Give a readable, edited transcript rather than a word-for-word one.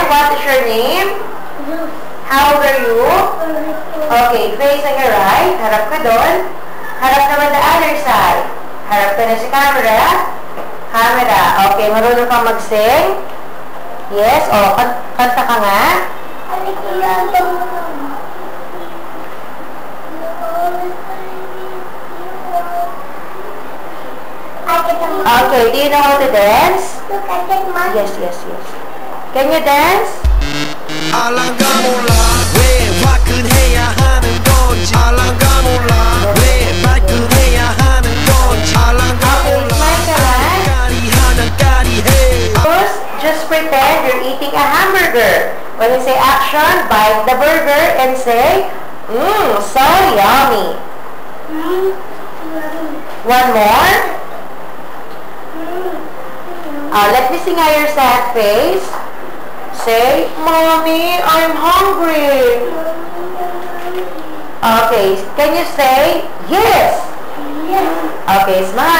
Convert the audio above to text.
what is your name? How old are you? Okay, face on your right. Harap ka doon. Harap naman the other side. Harap ka na sa camera. Camera. Okay, marunong kang mag-sing? Yes. O, kanta ka nga. Okay, do you know how to dance? Yes, yes, yes. Can you dance? 알랑가 몰라 왜 화끈해야 하는 건지 알랑가 몰라 왜 발끈해야 하는 건지 알랑가 몰라 까리하면 까리해. Just pretend you're eating a hamburger. When you say action, bite the burger and say, so yummy. One more. Let me see how your sad face. Say, Mommy, I'm hungry. Okay, can you say yes? Yes. Okay, smile.